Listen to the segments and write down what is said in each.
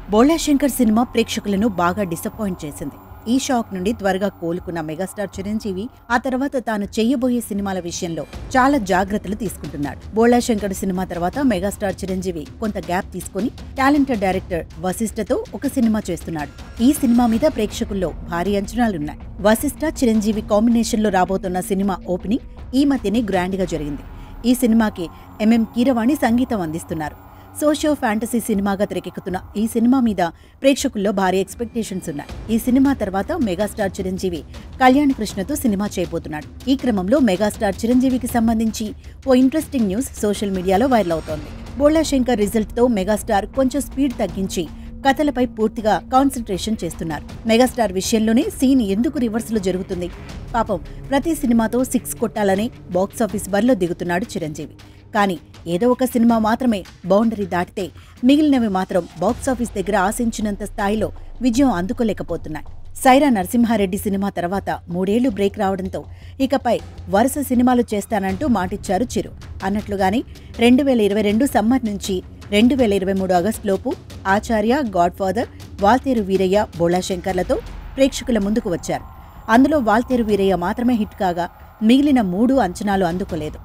Bhola Shankar cinema ప్రేక్షకులను బాగా disappoint చేసింది. ఈ షాక్ నుండి త్వరగా కోలుకున్న మెగాస్టార్ చిరంజీవి ఆ తర్వాత తాను చెయ్యబోయే సినిమాల విషయంలో చాలా జాగ్రత్తలు తీసుకుంటున్నాడు. బోళా శంకర్ సినిమా తర్వాత మెగాస్టార్ చిరంజీవి కొంత గ్యాప్ తీసుకుని టాలెంటెడ్ డైరెక్టర్ వశిష్ఠతో ఒక సినిమా చేస్తున్నాడు. ఈ సినిమా మీద ప్రేక్షకుల్లో భారీ అంచనాలున్నాయి. వశిష్ఠ చిరంజీవి కాంబినేషన్ లో రాబోతున్న సినిమా ఓపెనింగ్ ఈ మధ్యనే గ్రాండ్ గా జరిగింది. ఈ సినిమాకి ఎంఎం కీరవాణి సంగీతం అందిస్తున్నారు. సోషియో ఫ్యాంటసీ సినిమాగా తెరకెక్కుతున్న ఈ సినిమా మీద ప్రేక్షకుల్లో భారీ ఎక్స్పెక్టేషన్స్ ఉన్నాయి. ఈ సినిమా తర్వాత మెగాస్టార్ చిరంజీవి కళ్యాణ్ కృష్ణతో సినిమా చేయబోతున్నాడు. ఈ క్రమంలో మెగాస్టార్ చిరంజీవికి సంబంధించి ఓ ఇంట్రెస్టింగ్ న్యూస్ సోషల్ మీడియాలో వైరల్ అవుతోంది. బోళా శంకర్ రిజల్ట్ తో మెగాస్టార్ కొంచెం స్పీడ్ తగ్గించి కథలపై పూర్తిగా కాన్సంట్రేషన్ చేస్తున్నారు. మెగాస్టార్ విషయంలోనే సీన్ ఎందుకు రివర్స్ లో జరుగుతుంది? పాపం ప్రతి సినిమాతో 6 కొట్టాలనే బాక్సాఫీస్ బరిలో దిగుతున్నాడు చిరంజీవి. కానీ ఏదో ఒక సినిమా మాత్రమే బౌండరీ దాటితే మిగిలినవి మాత్రం బాక్సాఫీస్ దగ్గర ఆశించినంత స్థాయిలో విజయం అందుకోలేకపోతున్నాయి. సైరా నరసింహారెడ్డి సినిమా తర్వాత 3 ఏళ్లు బ్రేక్ రావడంతో ఇకపై వరుస సినిమాలు చేస్తానంటూ మాటిచ్చారు చిరు. అన్నట్లుగానే 2022 సమ్మర్ నుంచి 2023 ఆగస్టులోపు ఆచార్య, గాడ్ ఫాదర్, వాల్తేరు వీరయ్య, బోళా శంకర్లతో ప్రేక్షకుల ముందుకు వచ్చారు. అందులో వాల్తేరు వీరయ్య మాత్రమే హిట్ కాగా మిగిలిన 3 అంచనాలు అందుకోలేదు.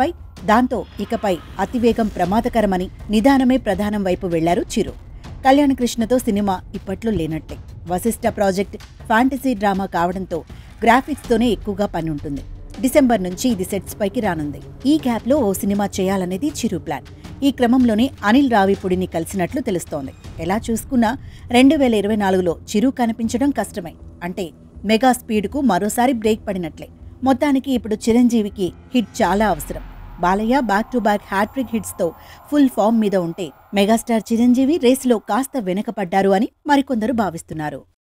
ఇకపై అతివేగం ప్రమాదకరమని నిదానమే ప్రధానం వైపు వెళ్లారు చిరు. కళ్యాణ్ కృష్ణతో సినిమా ఇప్పట్లో లేనట్లే. వశిష్ఠ ప్రాజెక్ట్ ఫ్యాంటసీ డ్రామా కావడంతో గ్రాఫిక్స్తోనే ఎక్కువగా పనుంటుంది. డిసెంబర్ నుంచి ఇది సెట్స్ పైకి రానుంది. ఈ గ్యాప్ లో ఓ సినిమా చేయాలనేది చిరు ప్లాన్. ఈ క్రమంలోనే అనిల్ రావిపూడిని కలిసినట్లు తెలుస్తోంది. ఎలా చూసుకున్నా 2024లో చిరు కనిపించడం కష్టమే. అంటే మెగా స్పీడ్కు మరోసారి బ్రేక్ పడినట్లే. మొత్తానికి ఇప్పుడు చిరంజీవికి హిట్ చాలా అవసరం. Balayya back to back hat trick హిట్స్తో ఫుల్ ఫామ్ మీద ఉంటే మెగాస్టార్ చిరంజీవి రేసులో కాస్త వెనకపడ్డారు అని మరికొందరు భావిస్తున్నారు.